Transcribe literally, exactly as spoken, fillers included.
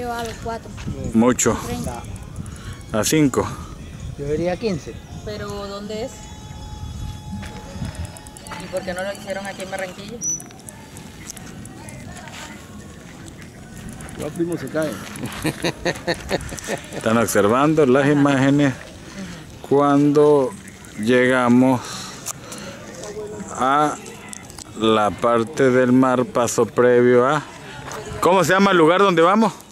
lleva a los cuatro. Mucho. treinta. A cinco. Yo diría quince. Pero ¿dónde es? ¿Y por qué no lo hicieron aquí en Barranquilla? Los primos se caen. Están observando las imágenes cuando llegamos a la parte del mar, paso previo a... ¿Cómo se llama el lugar donde vamos?